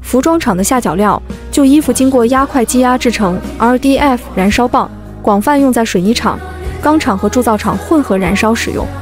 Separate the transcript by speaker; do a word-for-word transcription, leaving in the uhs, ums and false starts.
Speaker 1: 服装厂的下脚料，旧衣服经过压块积压制成 R D F 燃烧棒，广泛用在水泥厂、钢厂和铸造厂混合燃烧使用。